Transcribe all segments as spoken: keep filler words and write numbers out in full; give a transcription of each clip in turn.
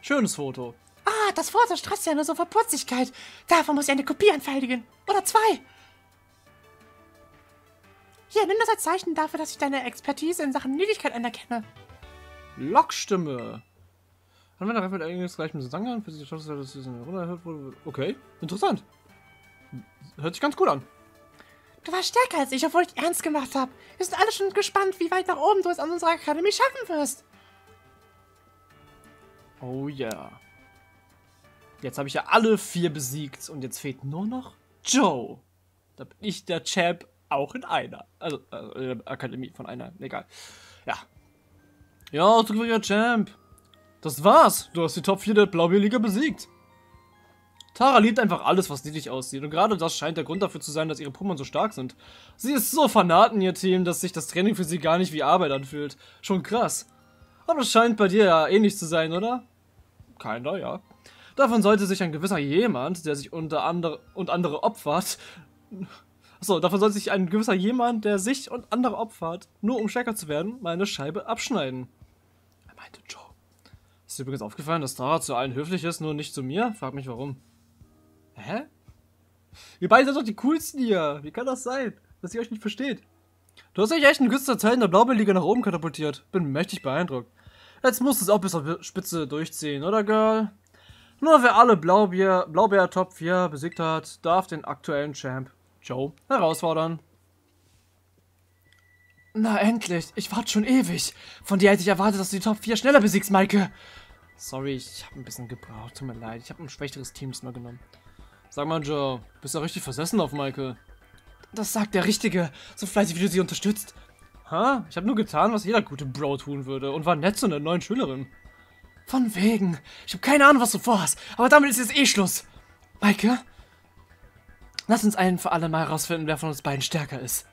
Schönes Foto. Ah, das Foto strotzt ja nur so vor Putzigkeit. Davon muss ich eine Kopie anfertigen. Oder zwei. Hier, nimm das als Zeichen dafür, dass ich deine Expertise in Sachen Niedlichkeit anerkenne. Lockstimme. Haben wir da einfach irgendwas gleich mit Gesang an? Für die Chance, dass es runterhört wurde. Okay, interessant. Hört sich ganz gut an. Du warst stärker als ich, obwohl ich ernst gemacht habe. Wir sind alle schon gespannt, wie weit nach oben du es an unserer Akademie schaffen wirst. Oh ja. Yeah. Jetzt habe ich ja alle vier besiegt und jetzt fehlt nur noch Joe. Da bin ich der Champ auch in einer. Also, also in der Akademie von einer. Egal. Ja. Ja, zukünftiger Champ. Das war's. Du hast die Top vier der Blaubeerliga besiegt. Tara liebt einfach alles, was niedlich aussieht. Und gerade das scheint der Grund dafür zu sein, dass ihre Pummern so stark sind. Sie ist so fanat in ihr Team, dass sich das Training für sie gar nicht wie Arbeit anfühlt. Schon krass. Aber das scheint bei dir ja ähnlich zu sein, oder? Keiner, ja. Davon sollte sich ein gewisser jemand, der sich unter andere und andere opfert. Achso, davon sollte sich ein gewisser jemand, der sich und andere opfert, nur um stärker zu werden, mal eine Scheibe abschneiden. Er meinte Joe. Ist dir übrigens aufgefallen, dass Tara zu allen höflich ist, nur nicht zu mir? Frag mich warum. Hä? Ihr beide seid doch die coolsten hier. Wie kann das sein, dass ihr euch nicht versteht? Du hast dich echt in kürzester Zeit in der Blaubeerliga nach oben katapultiert. Bin mächtig beeindruckt. Jetzt musst du es auch bis zur Spitze durchziehen, oder Girl? Nur wer alle Blaubeer, Blaubeer Top vier besiegt hat, darf den aktuellen Champ, Joe, herausfordern. Na endlich, ich warte schon ewig. Von dir hätte ich erwartet, dass du die Top vier schneller besiegst, Maike. Sorry, ich habe ein bisschen gebraucht, tut mir leid. Ich habe ein schwächeres Team diesmal genommen. Sag mal, Joe, bist du richtig versessen auf Maike? Das sagt der Richtige, so fleißig wie du sie unterstützt. Ha? Ich habe nur getan, was jeder gute Bro tun würde und war nett zu einer neuen Schülerin. Von wegen. Ich habe keine Ahnung, was du vorhast, aber damit ist jetzt eh Schluss. Maike? Lass uns ein für alle Mal herausfinden, wer von uns beiden stärker ist.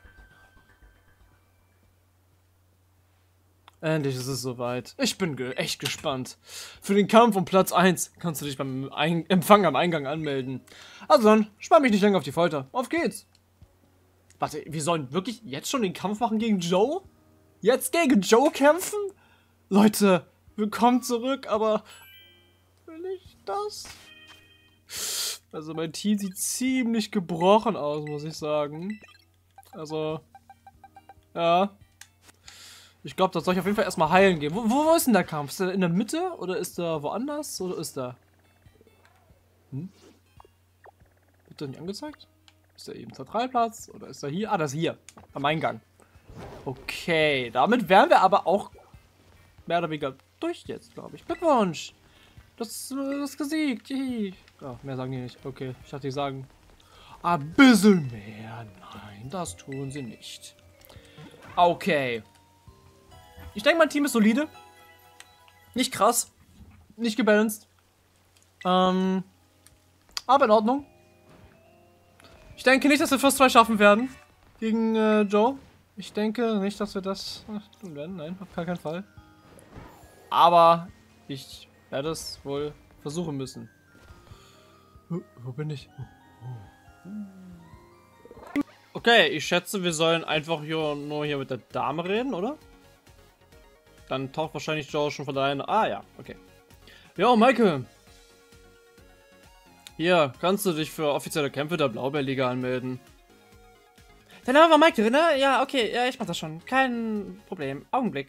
Endlich ist es soweit. Ich bin ge echt gespannt. Für den Kampf um Platz eins kannst du dich beim ein Empfang am Eingang anmelden. Also dann, spann mich nicht länger auf die Folter. Auf geht's. Warte, wir sollen wirklich jetzt schon den Kampf machen gegen Joe? Jetzt gegen Joe kämpfen? Leute, willkommen zurück, aber will ich das? Also mein Team sieht ziemlich gebrochen aus, muss ich sagen. Also, ja. Ich glaube, das soll ich auf jeden Fall erstmal heilen gehen. Wo, wo ist denn der Kampf? Ist der in der Mitte oder ist der woanders? Oder ist der? Hm? Wird der nicht angezeigt? Ist der eben Zentralplatz? Oder ist er hier? Ah, das ist hier. Am Eingang. Okay, damit wären wir aber auch mehr oder weniger durch jetzt, glaube ich. Glückwunsch! Das, das ist gesiegt. Oh, mehr sagen die nicht. Okay, ich dachte, die sagen ein bisschen mehr. Nein, das tun sie nicht. Okay. Ich denke, mein Team ist solide. Nicht krass. Nicht gebalanced. Ähm, aber in Ordnung. Ich denke nicht, dass wir First zwei schaffen werden. Gegen äh, Joe. Ich denke nicht, dass wir das tun werden. Nein, auf gar keinen Fall. Aber ich werde es wohl versuchen müssen. Wo, wo bin ich? Okay, ich schätze, wir sollen einfach hier nur hier mit der Dame reden, oder? Dann taucht wahrscheinlich Joe schon von alleine. Ah ja, okay. Ja, Maike. Hier, kannst du dich für offizielle Kämpfe der Blaubeerliga anmelden? Dein Name war Maike, ne? Ja, okay, ja, ich mach das schon. Kein Problem. Augenblick.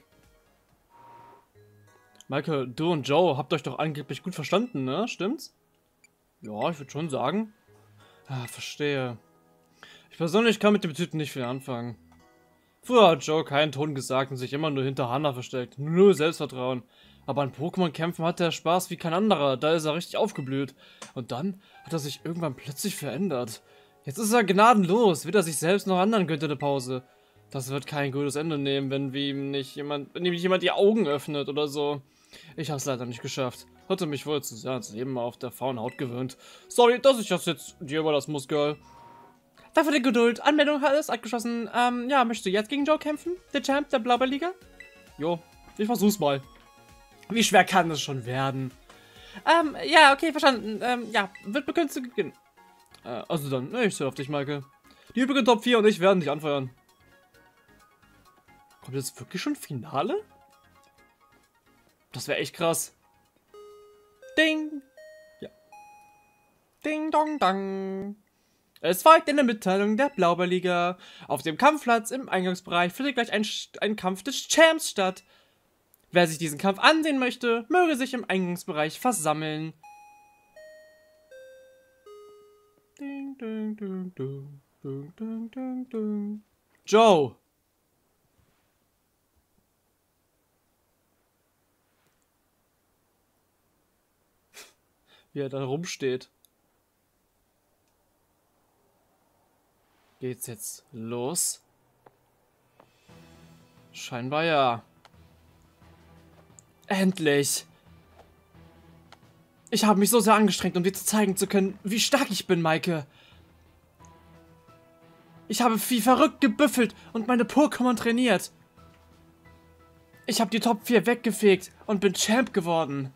Maike, du und Joe habt euch doch angeblich gut verstanden, ne? Stimmt's? Ja, ich würde schon sagen. Ah, verstehe. Ich persönlich kann mit dem Typen nicht viel anfangen. Früher hat Joe keinen Ton gesagt und sich immer nur hinter Hannah versteckt. Null Selbstvertrauen. Aber an Pokémon-Kämpfen hat er Spaß wie kein anderer. Da ist er richtig aufgeblüht. Und dann hat er sich irgendwann plötzlich verändert. Jetzt ist er gnadenlos. Weder sich selbst noch anderen gönnt eine Pause. Das wird kein gutes Ende nehmen, wenn wir ihm nicht jemand, wenn ihm nicht jemand die Augen öffnet oder so. Ich habe es leider nicht geschafft. Hatte mich wohl zu sehr ans Leben auf der faulen Haut gewöhnt. Sorry, dass ich das jetzt dir überlassen muss, Girl. Danke für die Geduld. Anmeldung ist abgeschlossen. Ähm, ja, möchtest du jetzt gegen Joe kämpfen? Der Champ der Blaubeerliga? Jo, ich versuch's mal. Wie schwer kann es schon werden? Ähm, ja, okay, verstanden. Ähm, ja, wird begünstigt beginnen. Äh, also dann, ich zähle auf dich, Maike. Die übrigen Top vier und ich werden dich anfeuern. Kommt jetzt wirklich schon Finale? Das wäre echt krass. Ding. Ja. Ding dong dang. Es folgt eine Mitteilung der Blaubeerliga. Auf dem Kampfplatz im Eingangsbereich findet gleich ein, ein Kampf des Champs statt. Wer sich diesen Kampf ansehen möchte, möge sich im Eingangsbereich versammeln. Ding, ding, ding, ding, ding, ding, ding, ding. Joe. Wie er da rumsteht. Geht's jetzt los? Scheinbar ja. Endlich! Ich habe mich so sehr angestrengt, um dir zu zeigen zu können, wie stark ich bin, Maike. Ich habe wie verrückt gebüffelt und meine Pokémon trainiert. Ich habe die Top vier weggefegt und bin Champ geworden.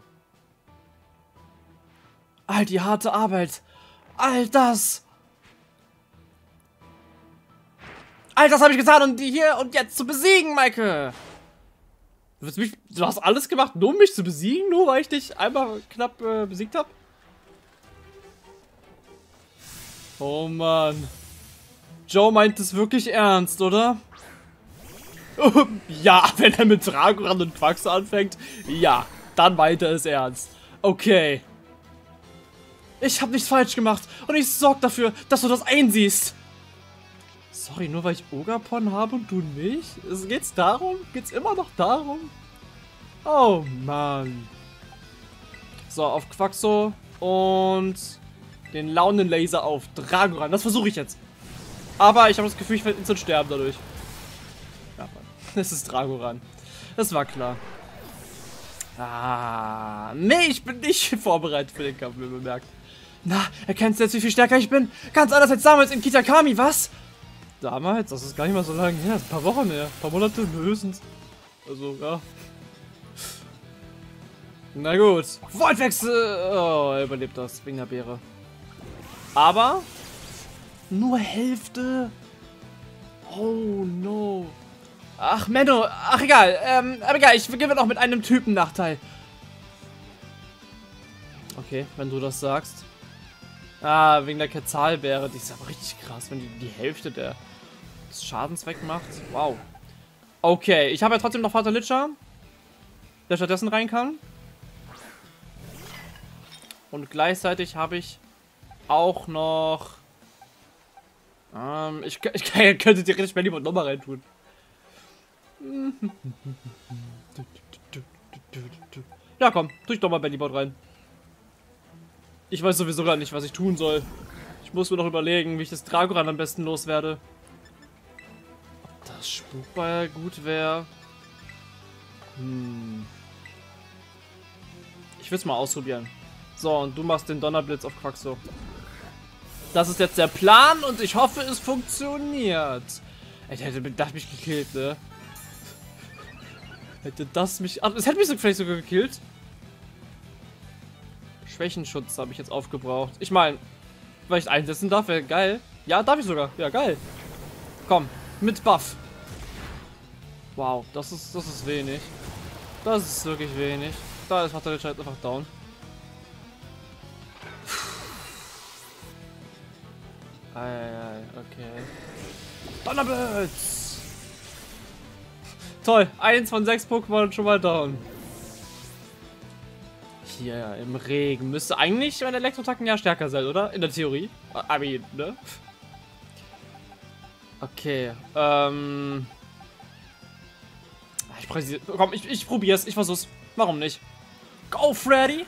All die harte Arbeit, all das... All das habe ich getan, um die hier und jetzt zu besiegen, Maike. Du, willst mich, du hast alles gemacht, nur um mich zu besiegen, nur weil ich dich einmal knapp äh, besiegt habe? Oh Mann. Joe meint es wirklich ernst, oder? Ja, wenn er mit Dragoran und Quaxo anfängt, ja, dann meint er es ernst. Okay. Ich habe nichts falsch gemacht und ich sorge dafür, dass du das einsiehst. Sorry, nur weil ich Ogapon habe und du nicht? Es geht's darum? Geht's immer noch darum? Oh Mann. So, auf Quaxo und den Launenlaser auf Dragoran. Das versuche ich jetzt. Aber ich habe das Gefühl, ich werde instant sterben dadurch. Ja, Mann. Es ist Dragoran. Das war klar. Ah, nee, ich bin nicht vorbereitet für den Kampf, wie man merkt. Na, erkennst du jetzt, wie viel stärker ich bin? Ganz anders als damals in Kitakami, was? Damals? Das ist gar nicht mal so lange her. Das ist ein paar Wochen her. Ein paar Monate höchstens. Also, ja. Na gut. Wortwechsel! Oh, er überlebt das wegen der Beere. Aber nur Hälfte. Oh no. Ach, Menno. Ach, egal. Ähm, aber egal. Ich beginne noch mit einem Typen-Nachteil. Okay, wenn du das sagst. Ah, wegen der Quetzalbeere. Die ist aber richtig krass, wenn die die Hälfte der, des Schadens wegmacht. Wow. Okay, ich habe ja trotzdem noch Vater Litscher, der stattdessen rein kann. Und gleichzeitig habe ich auch noch... Ähm, ich, ich könnte theoretisch Belly und nochmal rein tun. Ja, komm, tue ich doch mal Bellybot rein. Ich weiß sowieso gar nicht, was ich tun soll. Ich muss mir noch überlegen, wie ich das Dragoran am besten loswerde. Ob das Spukball gut wäre? Hm. Ich will es mal ausprobieren. So, und du machst den Donnerblitz auf Quaxo. Das ist jetzt der Plan und ich hoffe, es funktioniert. Ey, der hätte das mich gekillt, ne? Hätte das mich... Ach, es hätte mich so vielleicht sogar gekillt. Schwächenschutz habe ich jetzt aufgebraucht. Ich meine, weil ich einsetzen darf, wäre geil. Ja, darf ich sogar. Ja, geil. Komm, mit Buff. Wow, das ist, das ist wenig. Das ist wirklich wenig. Da ist Vater Litscher einfach down. Eieiei, okay. Donnerblitz! Toll, eins von sechs Pokémon schon mal down. Hier im Regen müsste eigentlich meine Elektroattacken ja stärker sein, oder? In der Theorie. I mean, ne? Okay, ähm... Ich präsi- Komm, ich, ich probier's, ich versuch's. Warum nicht? Go, Freddy!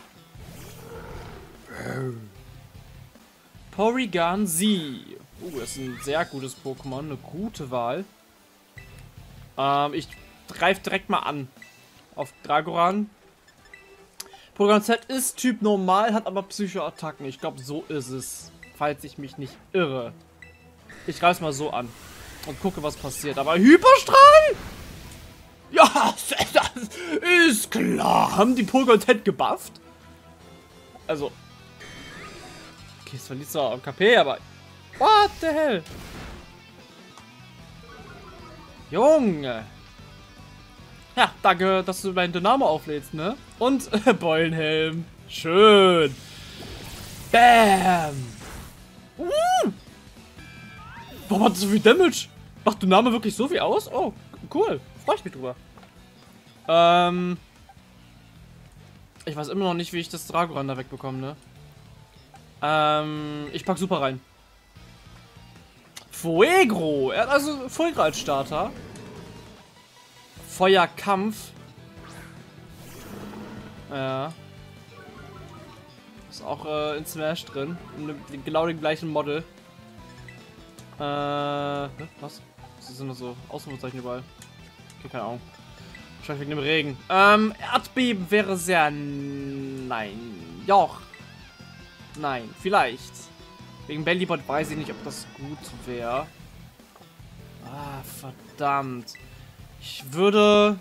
Porygon Z. Uh, das ist ein sehr gutes Pokémon, eine gute Wahl. Ähm, ich greife direkt mal an. Auf Dragoran. Porygon Z ist Typ normal, hat aber Psycho-Attacken. Ich glaube, so ist es. Falls ich mich nicht irre. Ich greife es mal so an. Und gucke, was passiert. Aber Hyperstrahl? Ja, das ist klar. Haben die Porygon Z gebufft? Also. Okay, es verliert zwar K P, aber... What the hell? Junge. Ja, danke, dass du meinen Dynamo auflädst, ne? Und äh, Beulenhelm. Schön. Bam. Uh. Warum hat das so viel Damage? Macht der Name wirklich so viel aus? Oh, cool. Freue ich mich drüber. Ähm. Ich weiß immer noch nicht, wie ich das Dragoran da wegbekomme, ne? Ähm, ich pack Super rein. Fuegro. Er hat also Fuegro als Starter. Feuerkampf. Ja. Ist auch äh, in Smash drin. In genau dem gleichen Model. Äh, was? Das sind nur so Ausrufezeichen überall. Okay, keine Ahnung. Wahrscheinlich wegen dem Regen. Ähm, Erdbeben wäre sehr... Nein. Joch. Nein, vielleicht. Wegen Bellybot weiß ich nicht, ob das gut wäre. Ah, verdammt. Ich würde...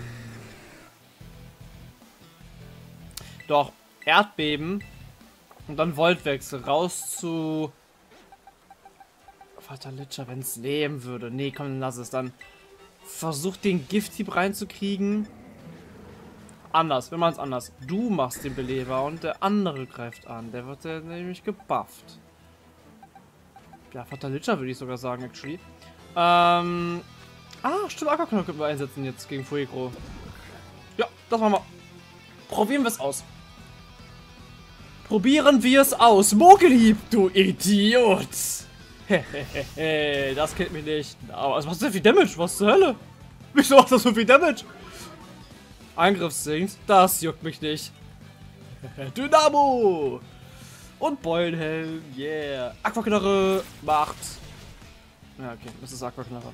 Doch, Erdbeben. Und dann Voltwechsel. Raus zu... Fatalicia, wenn es leben würde. Nee, komm, dann lass es dann. Versuch den Gifthieb reinzukriegen. Anders, wir machen es anders. Du machst den Beleber und der andere greift an. Der wird ja nämlich gebufft. Ja, Fatalicia würde ich sogar sagen, actually. Ähm. Ah, stimmt, Aquaknall können wir einsetzen jetzt gegen Fuegro. Ja, das machen wir. Probieren wir es aus. Probieren wir es aus. Mogelhieb, du Idiot. Hehehe, das kennt mich nicht. Aber was ist denn viel Damage? Was zur Hölle? Wieso macht das so viel Damage? Angriffssinkt, das juckt mich nicht. Dynamo! Und Beulenhelm, yeah. Aquaknarre macht. Ja, okay, das ist Aquaknarre.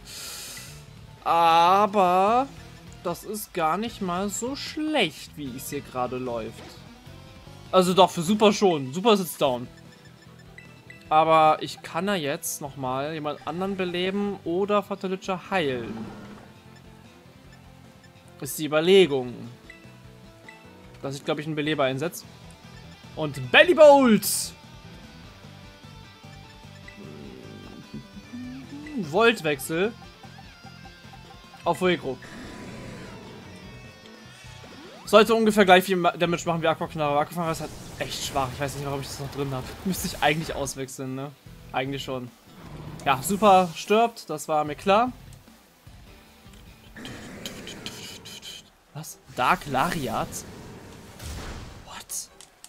Aber das ist gar nicht mal so schlecht, wie es hier gerade läuft. Also doch, für Super schon. Super ist jetzt down. Aber ich kann ja jetzt nochmal jemand anderen beleben oder Fatalicia heilen. Ist die Überlegung. Dass ich, glaube ich, einen Beleber einsetze. Und Bellybolt! Voltwechsel. Auf Fuegro. Sollte ungefähr gleich viel Damage machen wie Aquaknarre. Aquaknarre ist halt echt schwach. Ich weiß nicht, warum ich das noch drin habe. Müsste ich eigentlich auswechseln, ne? Eigentlich schon. Ja, Super stirbt. Das war mir klar. Was? Dark Lariat? What?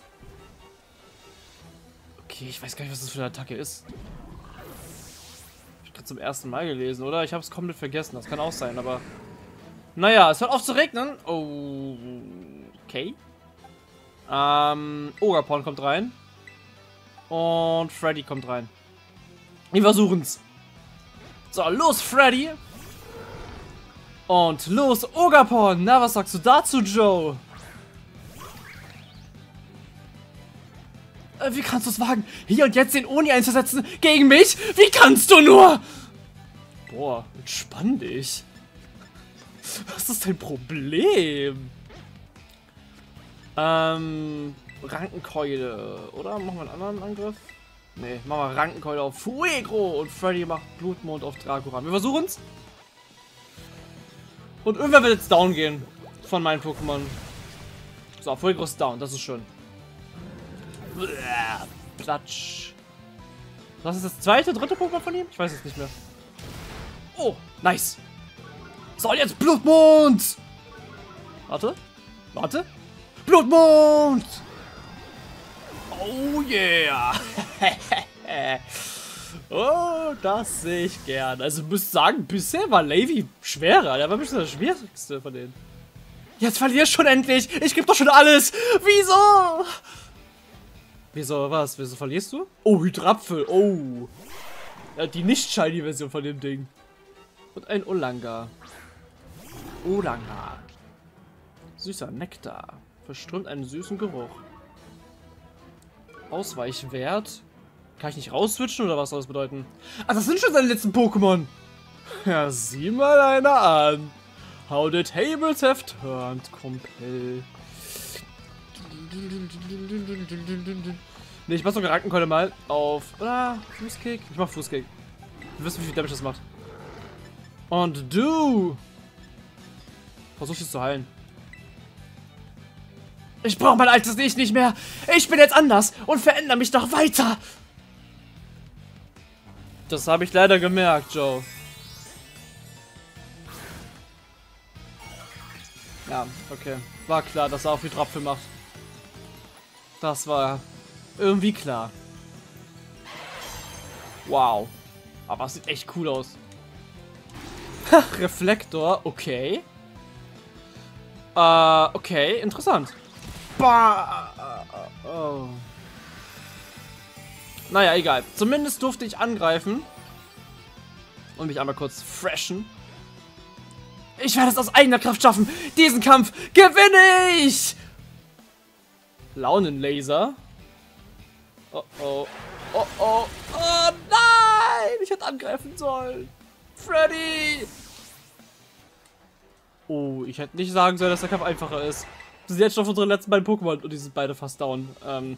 Okay, ich weiß gar nicht, was das für eine Attacke ist. Hab ich gerade zum ersten Mal gelesen, oder? Ich habe es komplett vergessen. Das kann auch sein, aber... Naja, es hört auf zu regnen. Oh, okay. Ähm, Ogerporn kommt rein. Und Freddy kommt rein. Wir versuchen's. So, los, Freddy. Und los, Ogerporn. Na, was sagst du dazu, Joe? Äh, wie kannst du es wagen, hier und jetzt den Oni einzusetzen gegen mich? Wie kannst du nur? Boah, entspann dich. Was ist dein Problem? Ähm, Rankenkeule. Oder machen wir einen anderen Angriff? Ne, machen wir Rankenkeule auf Fuegro und Freddy macht Blutmond auf Dragoran. Wir versuchen's. Und irgendwer wird jetzt down gehen von meinen Pokémon. So, Fuegro ist down, das ist schön. Platsch. Was ist das zweite, dritte Pokémon von ihm? Ich weiß es nicht mehr. Oh, nice. Soll jetzt Blutmond! Warte. Warte. Blutmond! Oh yeah! Oh, das sehe ich gern. Also, müsst sagen, bisher war Levi schwerer. Der war bestimmt der schwierigste von denen. Jetzt verlierst schon endlich! Ich gebe doch schon alles! Wieso? Wieso, was? Wieso verlierst du? Oh, Hydrapfel. Oh. Ja, die nicht-shiny-Version von dem Ding. Und ein Olanga. Olanga. Süßer Nektar. Verströmt einen süßen Geruch. Ausweichwert. Kann ich nicht rausswitchen oder was soll das bedeuten? Ah, das sind schon seine letzten Pokémon. Ja, sieh mal einer an. How the tables have turned, Kumpel. Ne, ich mach sogar Rankenkeule mal auf. Ah, Fußkick. Ich mach Fußkick. Du wirst, wie viel Damage das macht. Und du. Versuch es zu heilen. Ich brauche mein altes Ich nicht mehr. Ich bin jetzt anders und verändere mich doch weiter. Das habe ich leider gemerkt, Joe. Ja, okay. War klar, dass er auch Hydrapfel macht. Das war irgendwie klar. Wow. Aber es sieht echt cool aus. Reflektor, okay. Äh, okay, interessant. Bah. Oh. Naja, egal. Zumindest durfte ich angreifen. Und mich einmal kurz freshen. Ich werde es aus eigener Kraft schaffen. Diesen Kampf gewinne ich! Launenlaser. Oh oh. Oh oh. Oh nein! Ich hätte angreifen sollen. Freddy! Oh, ich hätte nicht sagen sollen, dass der Kampf einfacher ist. Das sind jetzt schon unsere letzten beiden Pokémon und die sind beide fast down. Ähm.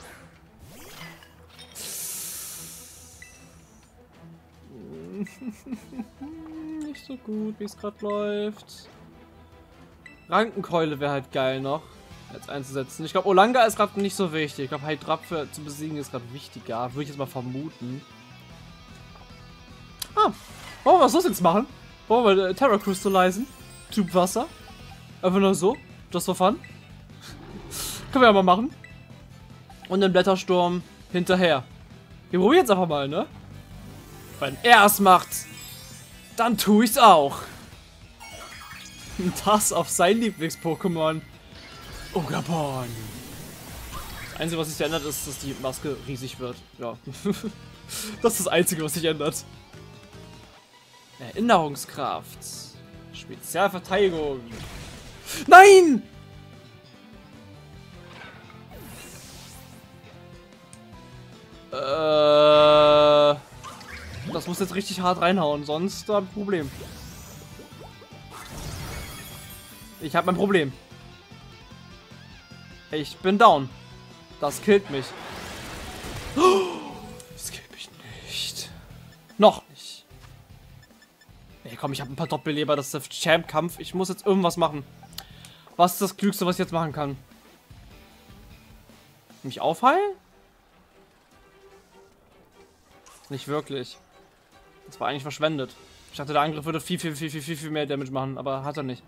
Nicht so gut, wie es gerade läuft. Rankenkeule wäre halt geil noch jetzt einzusetzen. Ich glaube, Olanga ist gerade nicht so wichtig. Ich glaube, Hydrapfel zu besiegen ist gerade wichtiger. Würde ich jetzt mal vermuten. Ah, wollen wir was los jetzt machen? Wollen wir äh, Terra Crystallisen? Typ Wasser? Einfach nur so. Just for fun. Können wir ja mal machen. Und den Blättersturm hinterher. Wir probieren jetzt einfach mal, ne? Wenn er es macht, dann tue ich's auch. Und das auf sein Lieblings-Pokémon. Ogabon. Das Einzige, was sich ändert, ist, dass die Maske riesig wird. Ja. Das ist das Einzige, was sich ändert. Erinnerungskraft. Spezialverteidigung. Nein! Äh, das muss jetzt richtig hart reinhauen, sonst habe ich ein Problem. Ich habe mein Problem. Ich bin down. Das killt mich. Das killt mich nicht. Noch nicht. Nee, komm, ich habe ein paar Doppelleber. Das ist der Champ-Kampf. Ich muss jetzt irgendwas machen. Was ist das Klügste, was ich jetzt machen kann? Mich aufheilen? Nicht wirklich. Das war eigentlich verschwendet. Ich dachte, der Angriff würde viel, viel, viel, viel, viel, viel mehr Damage machen, aber hat er nicht.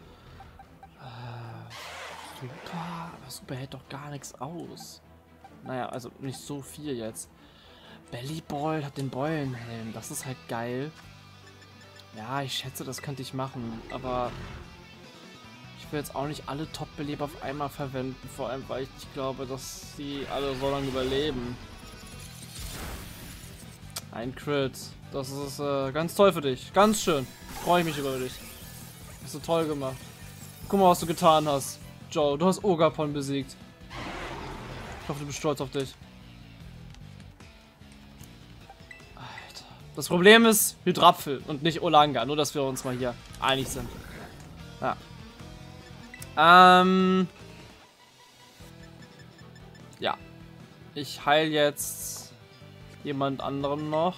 Äh, super, aber Super hält doch gar nichts aus. Naja, also nicht so viel jetzt. Bellyball hat den Beulenhelm. Das ist halt geil. Ja, ich schätze, das könnte ich machen, aber ich will jetzt auch nicht alle Top-Beleber auf einmal verwenden, vor allem, weil ich nicht glaube, dass sie alle so lange überleben. Ein Crit. Das ist äh, ganz toll für dich. Ganz schön. Freue ich mich über dich. Hast du toll gemacht. Guck mal, was du getan hast. Joe, du hast Ogapon besiegt. Ich hoffe, du bist stolz auf dich. Alter. Das Problem ist Hydrapfel und nicht Olanga. Nur, dass wir uns mal hier einig sind. Ja. Ähm. Ja. Ich heile jetzt jemand anderen noch.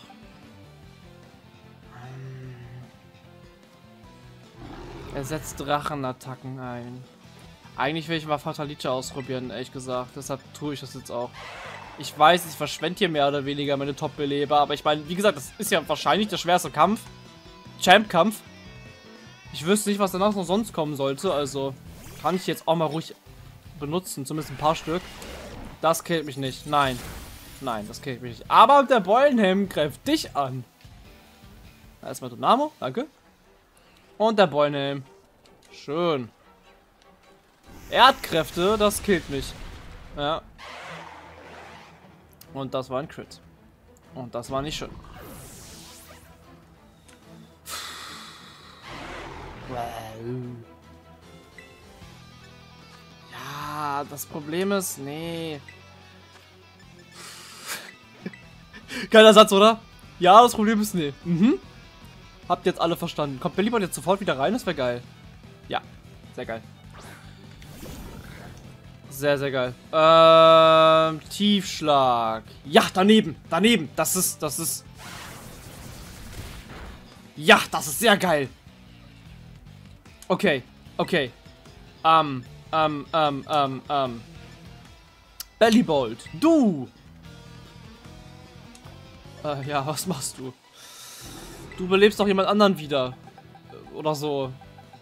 Er setzt Drachenattacken ein. Eigentlich will ich mal Fatalice ausprobieren, ehrlich gesagt. Deshalb tue ich das jetzt auch. Ich weiß, ich verschwende hier mehr oder weniger meine Top-Beleber, aber ich meine, wie gesagt, das ist ja wahrscheinlich der schwerste Kampf. Champ-Kampf. Ich wüsste nicht, was danach noch sonst kommen sollte, also kann ich jetzt auch mal ruhig benutzen, zumindest ein paar Stück. Das killt mich nicht, nein. Nein, das killt mich nicht. Aber der Beulenhelm greift dich an. Erstmal Dynamo, danke. Und der Beulenhelm. Schön. Erdkräfte, das killt mich. Ja. Und das war ein Crit. Und das war nicht schön. Ja, das Problem ist, nee. Geiler Satz, oder? Ja, das Problem ist, nee. Mhm. Habt jetzt alle verstanden. Kommt Bellyball jetzt sofort wieder rein? Das wäre geil. Ja, sehr geil. Sehr, sehr geil. Ähm, Tiefschlag. Ja, daneben. Daneben. Das ist, das ist... Ja, das ist sehr geil. Okay, okay. Ähm, Ähm, ähm, ähm, ähm. Bellybolt, du! Äh, ja, was machst du? Du belebst doch jemand anderen wieder. Oder so.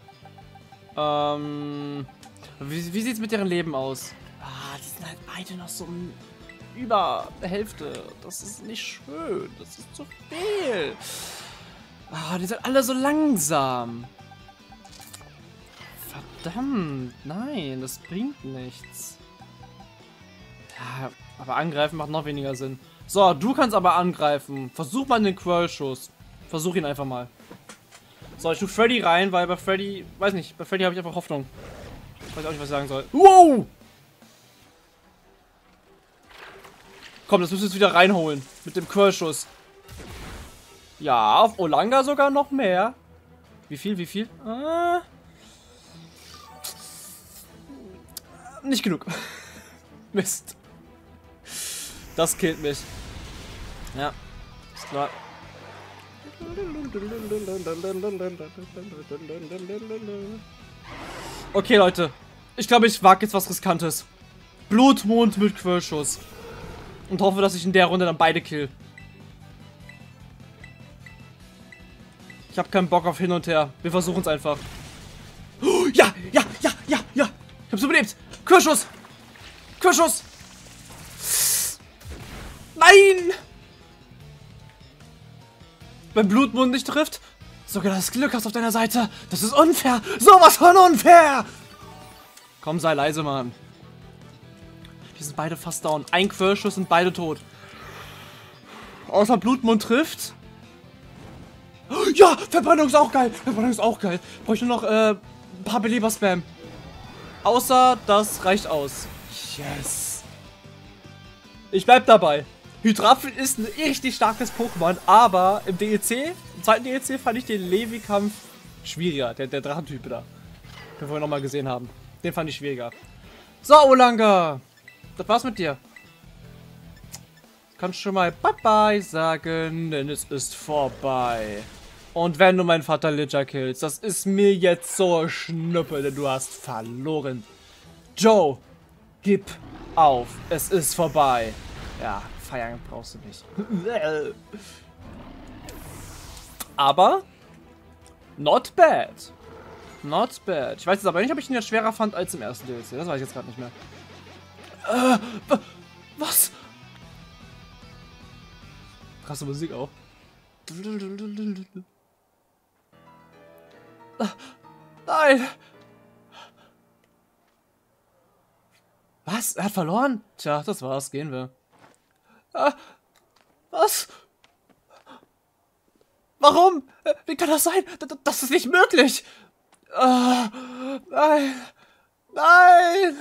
Ähm. Wie, wie sieht's mit deren Leben aus? Ah, die sind halt beide noch so über Hälfte. Das ist nicht schön. Das ist zu viel. Ah, die sind alle so langsam. Verdammt. Nein, das bringt nichts. Ja, aber angreifen macht noch weniger Sinn. So, du kannst aber angreifen. Versuch mal den Quirl-Schuss. Versuch ihn einfach mal. So, ich tue Freddy rein, weil bei Freddy, weiß nicht, bei Freddy habe ich einfach Hoffnung. Ich weiß auch nicht, was ich sagen soll. Wow! Komm, das müssen wir jetzt wieder reinholen. Mit dem Quirl-Schuss. Ja, auf Olanga sogar noch mehr. Wie viel, wie viel? Ah. Nicht genug. Mist. Das killt mich. Ja, ist klar. Okay, Leute. Ich glaube, ich wage jetzt was Riskantes. Blutmond mit Quirlschuss. Und hoffe, dass ich in der Runde dann beide kill. Ich habe keinen Bock auf hin und her. Wir versuchen es einfach. Oh, ja, ja, ja, ja, ja. Ich hab's überlebt. Quirlschuss. Quirlschuss. Nein! Wenn Blutmond nicht trifft, sogar das Glück hast auf deiner Seite. Das ist unfair. Sowas von unfair. Komm, sei leise, Mann. Die sind beide fast down. Ein Quirlschuss sind beide tot. Außer Blutmond trifft. Ja, Verbrennung ist auch geil. Verbrennung ist auch geil. Brauche ich nur noch äh, ein paar Beleber-Spam. Außer das reicht aus. Yes. Ich bleib dabei. Hydrapfel ist ein richtig starkes Pokémon, aber im D L C, im zweiten D L C fand ich den Levi-Kampf schwieriger. Der, der Drachentyp da. Den wir nochmal gesehen haben. Den fand ich schwieriger. So, Olanga. Das war's mit dir. Du kannst schon mal Bye-Bye sagen, denn es ist vorbei. Und wenn du meinen Vater Lidja killst, das ist mir jetzt so Schnuppe, denn du hast verloren. Joe, gib auf. Es ist vorbei. Ja, feiern brauchst du nicht. Aber not bad. Not bad. Ich weiß jetzt aber nicht, ob ich ihn jetzt schwerer fand als im ersten D L C. Das weiß ich jetzt gerade nicht mehr. Äh, was? Krasse Musik auch. Nein! Was? Er hat verloren? Tja, das war's. Gehen wir. Äh, was? Warum? Wie kann das sein? Das ist nicht möglich! Äh, nein! Nein!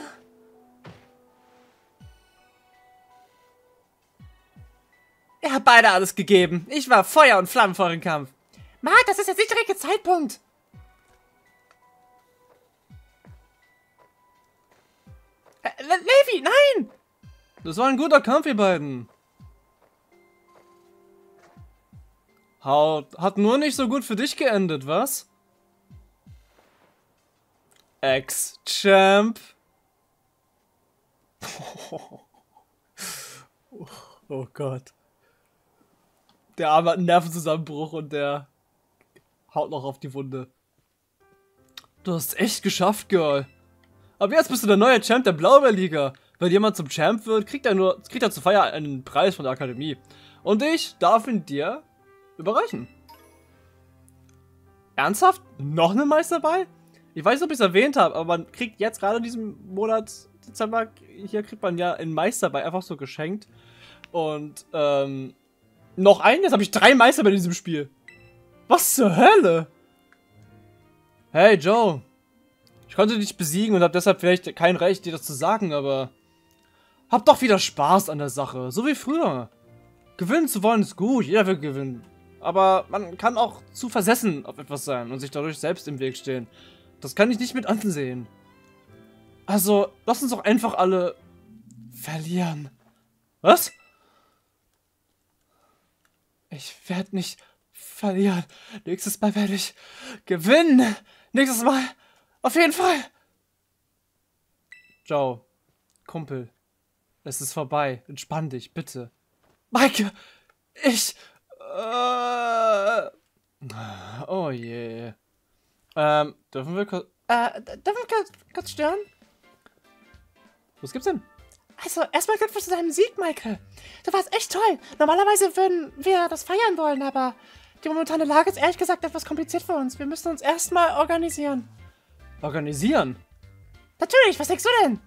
Ihr habt beide alles gegeben. Ich war Feuer und Flammen vor dem Kampf. Mark, das ist jetzt nicht der richtige Zeitpunkt. Äh, Levi, nein! Das war ein guter Kampf, ihr beiden. Hat, hat nur nicht so gut für dich geendet, was? Ex-Champ. Oh, oh Gott. Der Arme hat einen Nervenzusammenbruch und der haut noch auf die Wunde. Du hast es echt geschafft, Girl. Aber jetzt bist du der neue Champ der Blaubeerliga. Wenn jemand zum Champ wird, kriegt er nur, kriegt er zur Feier einen Preis von der Akademie. Und ich darf ihn dir überreichen. Ernsthaft? Noch eine Meisterball? Ich weiß nicht, ob ich es erwähnt habe, aber man kriegt jetzt gerade in diesem Monat Dezember, hier kriegt man ja einen Meisterball einfach so geschenkt. Und, ähm, noch einen? Jetzt habe ich drei Meisterball in diesem Spiel. Was zur Hölle? Hey, Joe. Ich konnte dich besiegen und habe deshalb vielleicht kein Recht, dir das zu sagen, aber hab doch wieder Spaß an der Sache, so wie früher. Gewinnen zu wollen ist gut, jeder will gewinnen. Aber man kann auch zu versessen auf etwas sein und sich dadurch selbst im Weg stehen. Das kann ich nicht mit ansehen. Also, lass uns doch einfach alle verlieren. Was? Ich werde nicht verlieren. Nächstes Mal werde ich gewinnen. Nächstes Mal auf jeden Fall. Joe, Kumpel, es ist vorbei. Entspann dich, bitte. Maike, ich... Äh, oh je. Ähm, dürfen wir kurz... Äh, dürfen wir kurz, kurz stören? Was gibt's denn? Also, erstmal Glückwunsch zu deinem Sieg, Maike. Du warst echt toll. Normalerweise würden wir das feiern wollen, aber die momentane Lage ist ehrlich gesagt etwas kompliziert für uns. Wir müssen uns erstmal organisieren. Organisieren? Natürlich, was denkst du denn?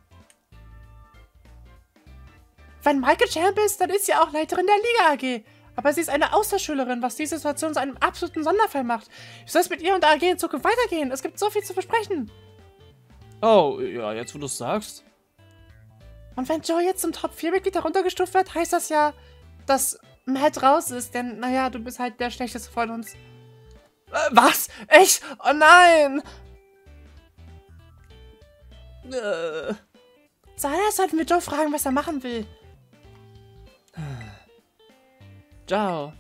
Wenn Maike Champ ist, dann ist sie auch Leiterin der Liga A G. Aber sie ist eine Austauschschülerin, was diese Situation zu einem absoluten Sonderfall macht. Wie soll es mit ihr und der A G in Zukunft weitergehen? Es gibt so viel zu besprechen. Oh, ja, jetzt wo du es sagst. Und wenn Joe jetzt zum Top vier Mitglied heruntergestuft wird, heißt das ja, dass Matt raus ist. Denn, naja, du bist halt der Schlechteste von uns. Äh, was? Ich? Oh nein! Äh. Zuallererst sollten wir Joe fragen, was er machen will. Ciao.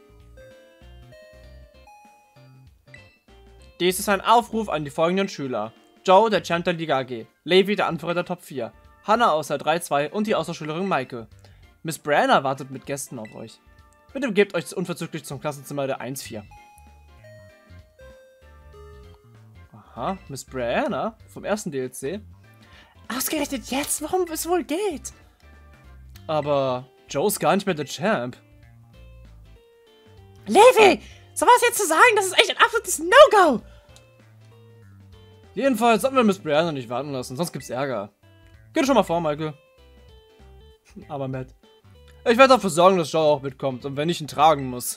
Dies ist ein Aufruf an die folgenden Schüler. Joe, der Champ der Liga A G. Levi, der Anführer der Top vier. Hannah aus der drei zwei und die Außerschülerin Maike. Miss Brianna wartet mit Gästen auf euch. Bitte begebt euch unverzüglich zum Klassenzimmer der eins vier. Aha, Miss Brianna vom ersten D L C. Ausgerechnet jetzt, worum es wohl geht. Aber Joe ist gar nicht mehr der Champ. Levi! Sowas jetzt zu sagen, das ist echt ein absolutes No-Go! Jedenfalls sollten wir Miss Brianna nicht warten lassen, sonst gibt's Ärger. Geh schon mal vor, Michael. Aber Matt. Ich werde dafür sorgen, dass Joe auch mitkommt und wenn ich ihn tragen muss.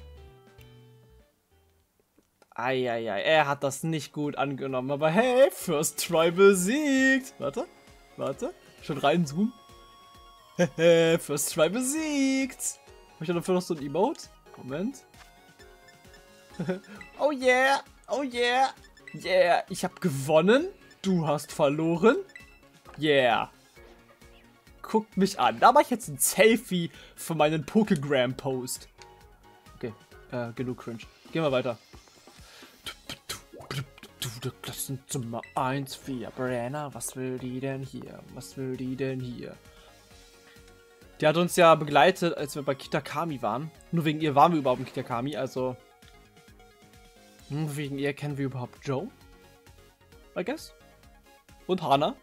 Eieiei, er hat das nicht gut angenommen, aber hey, First Try besiegt. Warte, warte, schon reinzoomen. Hehe, First Try besiegt. Hab ich dafür noch so ein Emote? Moment. Oh yeah, oh yeah, yeah, ich habe gewonnen, du hast verloren. Yeah. Guckt mich an. Da mache ich jetzt ein Selfie für meinen Pokegram-Post. Okay, äh, genug Cringe. Gehen wir weiter. Klassenzimmer eins vier. Brianna, was will die denn hier? Was will die denn hier? Die hat uns ja begleitet, als wir bei Kitakami waren. Nur wegen ihr waren wir überhaupt in Kitakami, also... Nur wegen ihr kennen wir überhaupt Joe. I guess. Und Hannah.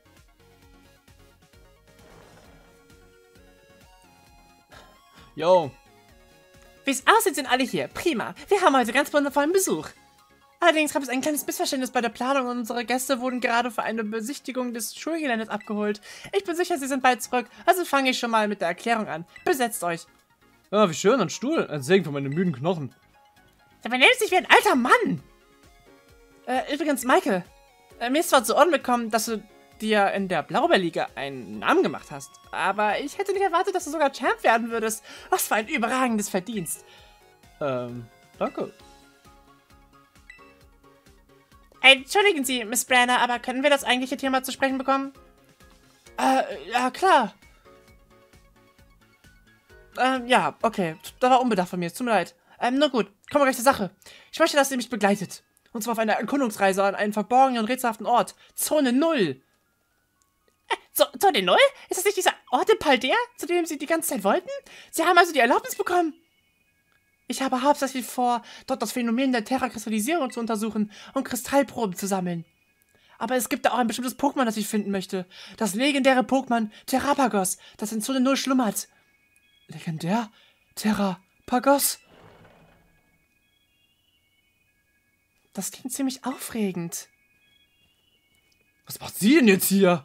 Yo. Wie es aussieht, sind alle hier. Prima. Wir haben heute ganz wundervollen Besuch. Allerdings gab es ein kleines Missverständnis bei der Planung und unsere Gäste wurden gerade für eine Besichtigung des Schulgeländes abgeholt. Ich bin sicher, sie sind bald zurück, also fange ich schon mal mit der Erklärung an. Besetzt euch. Ja, wie schön, ein Stuhl. Ein Segen für meine müden Knochen. Der benimmt sich wie ein alter Mann. Äh, übrigens, Maike. Äh, mir ist zwar zu Ohren bekommen, dass du dir in der Blaubeerliga einen Namen gemacht hast, aber ich hätte nicht erwartet, dass du sogar Champ werden würdest. Was für ein überragendes Verdienst. Ähm, danke. Entschuldigen Sie, Miss Brianna, aber können wir das eigentliche Thema zu sprechen bekommen? Äh, ja, klar. Ähm, ja, okay. Das war unbedacht von mir, es tut mir leid. Ähm, nur gut, kommen wir gleich zur Sache. Ich möchte, dass ihr mich begleitet. Und zwar auf einer Erkundungsreise an einen verborgenen und rätselhaften Ort. Zone null. Äh, so, Zone null? Ist das nicht dieser Ort in Paldea, zu dem Sie die ganze Zeit wollten? Sie haben also die Erlaubnis bekommen? Ich habe hauptsächlich vor, dort das Phänomen der Terra-Kristallisierung zu untersuchen und Kristallproben zu sammeln. Aber es gibt da auch ein bestimmtes Pokémon, das ich finden möchte. Das legendäre Pokémon Terrapagos, das in Zone null schlummert. Legendär? Terrapagos? Das klingt ziemlich aufregend. Was macht sie denn jetzt hier?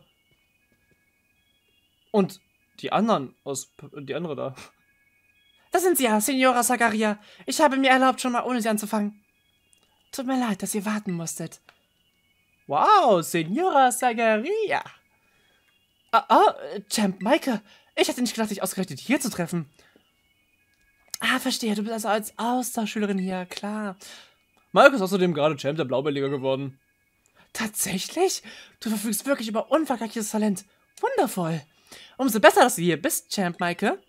Und die anderen aus... Die andere da. Da sind Sie ja, Signora Sagaria. Ich habe mir erlaubt, schon mal ohne Sie anzufangen. Tut mir leid, dass ihr warten musstet. Wow, Signora Sagaria. Ah, ah, Champ Maike. Ich hätte nicht gedacht, dich ausgerechnet hier zu treffen. Ah, verstehe. Du bist also als Austauschschülerin hier, klar. Maike ist außerdem gerade Champ der Blaubeerliga geworden. Tatsächlich? Du verfügst wirklich über unvergleichliches Talent. Wundervoll. Umso besser, dass du hier bist, Champ Maike.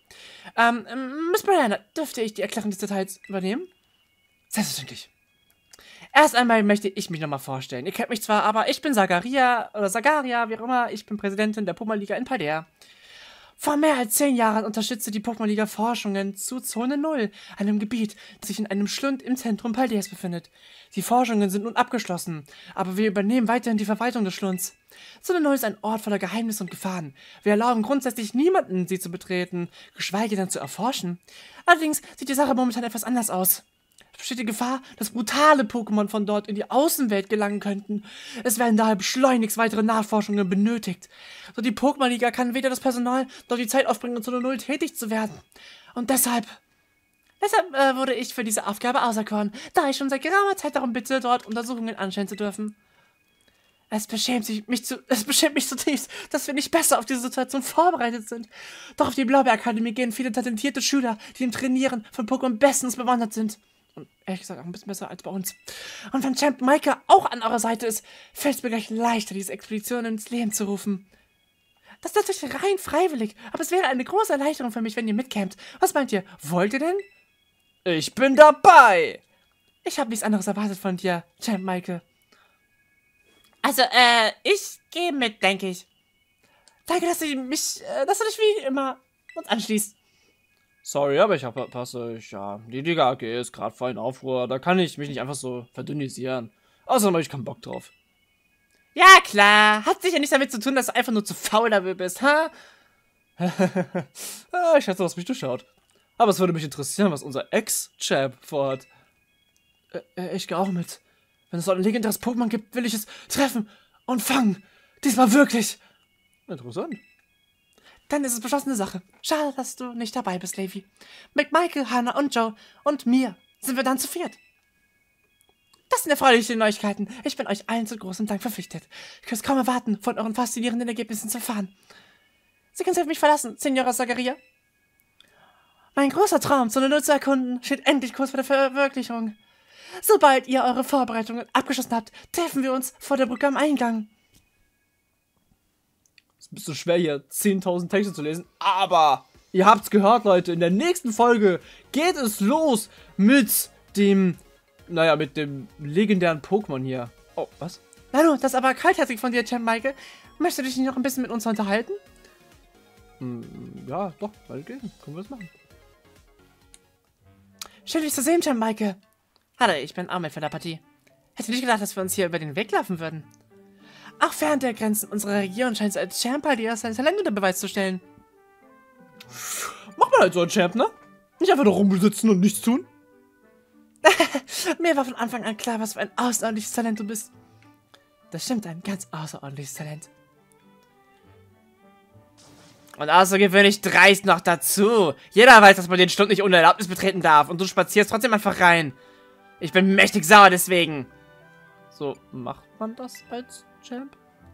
Ähm, Miss Brianna, dürfte ich die Erklärung des Details übernehmen? Selbstverständlich. Erst einmal möchte ich mich nochmal vorstellen. Ihr kennt mich zwar, aber ich bin Sagaria, oder Sagaria, wie auch immer. Ich bin Präsidentin der Pokémon-Liga in Paldea. Vor mehr als zehn Jahren unterstützte die Pokémon-Liga Forschungen zu Zone null, einem Gebiet, das sich in einem Schlund im Zentrum Paldeas befindet. Die Forschungen sind nun abgeschlossen, aber wir übernehmen weiterhin die Verwaltung des Schlunds. Zone null ist ein Ort voller Geheimnisse und Gefahren. Wir erlauben grundsätzlich niemanden, sie zu betreten, geschweige denn zu erforschen. Allerdings sieht die Sache momentan etwas anders aus. Es besteht die Gefahr, dass brutale Pokémon von dort in die Außenwelt gelangen könnten. Es werden daher beschleunigst weitere Nachforschungen benötigt. So die Pokémon-Liga kann weder das Personal noch die Zeit aufbringen, um Zone null tätig zu werden. Und deshalb... Deshalb äh, wurde ich für diese Aufgabe auserkoren, da ich schon seit geraumer Zeit darum bitte, dort Untersuchungen anstellen zu dürfen. Es beschämt, sich, mich zu, es beschämt mich zutiefst, dass wir nicht besser auf diese Situation vorbereitet sind. Doch auf die Blaubeerakademie gehen viele talentierte Schüler, die im Trainieren von Pokémon bestens bewandert sind. Und ehrlich gesagt auch ein bisschen besser als bei uns. Und wenn Champ Maika auch an eurer Seite ist, fällt es mir gleich leichter, diese Expedition ins Leben zu rufen. Das ist natürlich rein freiwillig, aber es wäre eine große Erleichterung für mich, wenn ihr mitkämt. Was meint ihr? Wollt ihr denn? Ich bin dabei! Ich habe nichts anderes erwartet von dir, Champ Maike. Also, äh, ich gehe mit, denke ich. Danke, dass du mich, äh, dass du dich wie immer uns anschließt. Sorry, aber ich hab verpasse ich, ja, die Liga A G ist gerade voll in Aufruhr, da kann ich mich nicht einfach so verdünnisieren. Außerdem habe ich keinen Bock drauf. Ja, klar, hat sicher nichts damit zu tun, dass du einfach nur zu faul dafür bist, ha? Ja, ich schätze, was mich durchschaut. Aber es würde mich interessieren, was unser Ex-Champ vorhat. Äh, äh, ich gehe auch mit. Wenn es dort ein legendäres Pokémon gibt, will ich es treffen und fangen. Diesmal wirklich. Interessant. Dann ist es beschlossene Sache. Schade, dass du nicht dabei bist, Levi. Mit Michael, Hannah und Joe und mir sind wir dann zu viert. Das sind erfreuliche Neuigkeiten. Ich bin euch allen zu großem Dank verpflichtet. Ich kann es kaum erwarten, von euren faszinierenden Ergebnissen zu erfahren. Sie können sich auf mich verlassen, Senora Sagaria. Mein großer Traum, Zone null zu erkunden, steht endlich kurz vor der Verwirklichung. Sobald ihr eure Vorbereitungen abgeschlossen habt, treffen wir uns vor der Brücke am Eingang. Ist ein bisschen schwer hier zehntausend Texte zu lesen, aber ihr habt's gehört, Leute, in der nächsten Folge geht es los mit dem, naja, mit dem legendären Pokémon hier. Oh, was? Na nun, das ist aber kaltherzig von dir, Champ Michael. Möchtest du dich nicht noch ein bisschen mit uns unterhalten? Hm, ja, doch, meinetwegen, können wir das machen. Schön, dich zu sehen, Champ Michael. Hallo, ich bin Ahmed von der Partie. Hätte nicht gedacht, dass wir uns hier über den Weg laufen würden. Auch während der Grenzen unserer Region scheint es als Champ Paldea sein Talent unter Beweis zu stellen. Macht man halt so ein Champ, ne? Nicht einfach nur rumsitzen und nichts tun. Mir war von Anfang an klar, was für ein außerordentliches Talent du bist. Das stimmt, ein ganz außerordentliches Talent. Und außergewöhnlich dreist noch dazu. Jeder weiß, dass man den Stund nicht ohne Erlaubnis betreten darf. Und du spazierst trotzdem einfach rein. Ich bin mächtig sauer deswegen. So, macht man das als Champ?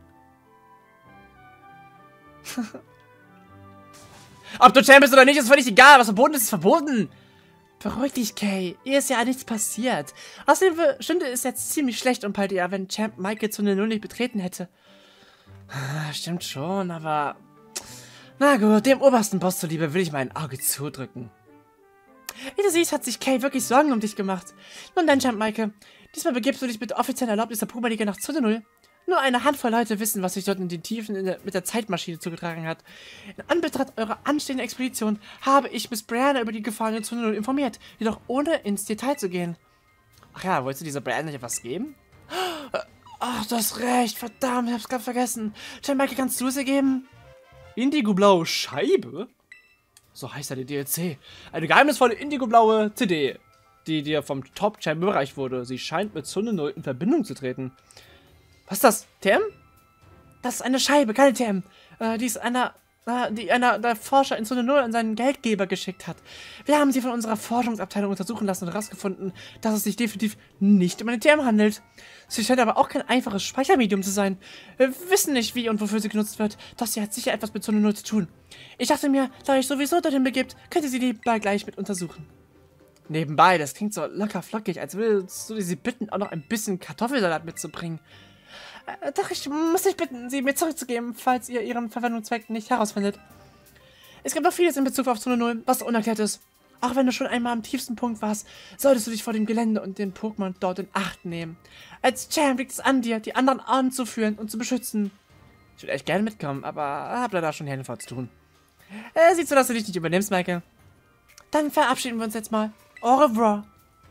Ob du Champ bist oder nicht, ist völlig egal. Was verboten ist, ist verboten. Beruhig dich, Kay. Ihr ist ja nichts passiert. Außerdem stünde es jetzt ziemlich schlecht um Paldea, wenn Champ Michael Zone null nicht betreten hätte. Stimmt schon, aber... Na gut, dem obersten Boss zuliebe will ich mein Auge zudrücken. Wie du siehst, hat sich Kay wirklich Sorgen um dich gemacht. Nun dann, Champ Michael. Diesmal begibst du dich mit offizieller Erlaubnis der Pokémon-Liga nach Zone null. Nur eine Handvoll Leute wissen, was sich dort in den Tiefen in der, mit der Zeitmaschine zugetragen hat. In Anbetracht eurer anstehenden Expedition habe ich Miss Brianna über die Gefahren in Zone null informiert, jedoch ohne ins Detail zu gehen. Ach ja, wolltest du dieser Brianna nicht etwas geben? Ach, du hast recht, verdammt, ich hab's gerade vergessen. Champ Michael, kannst du es ihr geben? Indigo-blaue Scheibe? So heißt ja die D L C. Eine geheimnisvolle indigo-blaue C D, die dir vom Top-Champ überreicht wurde. Sie scheint mit Zone null in Verbindung zu treten. Was ist das? T M? Das ist eine Scheibe, keine T M. Äh, die ist einer, äh, die einer der Forscher in Zone null an seinen Geldgeber geschickt hat. Wir haben sie von unserer Forschungsabteilung untersuchen lassen und herausgefunden, dass es sich definitiv nicht um eine T M handelt. Sie scheint aber auch kein einfaches Speichermedium zu sein. Wir wissen nicht, wie und wofür sie genutzt wird, doch sie hat sicher etwas mit Zone null zu tun. Ich dachte mir, da ich sowieso dorthin begibt, könnte sie nebenbei gleich mit untersuchen. Nebenbei, das klingt so locker flockig, als würdest du sie bitten, auch noch ein bisschen Kartoffelsalat mitzubringen. Äh, doch, ich muss dich bitten, sie mir zurückzugeben, falls ihr ihren Verwendungszweck nicht herausfindet. Es gibt noch vieles in Bezug auf Zone null, was unerklärt ist. Auch wenn du schon einmal am tiefsten Punkt warst, solltest du dich vor dem Gelände und den Pokémon dort in Acht nehmen. Als Champ liegt es an dir, die anderen anzuführen und zu beschützen. Ich würde echt gerne mitkommen, aber hab leider schon Hände vor zu tun. Äh, sieht so, dass du dich nicht übernimmst, Michael. Dann verabschieden wir uns jetzt mal. Au revoir.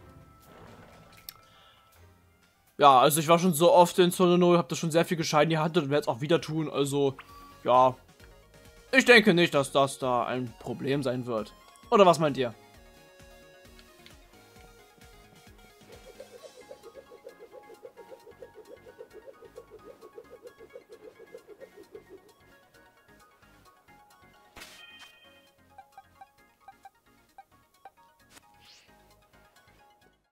Ja, also ich war schon so oft in Zone null, hab da schon sehr viel Gescheit in die Hand und werde es auch wieder tun. Also, ja. Ich denke nicht, dass das da ein Problem sein wird. Oder was meint ihr?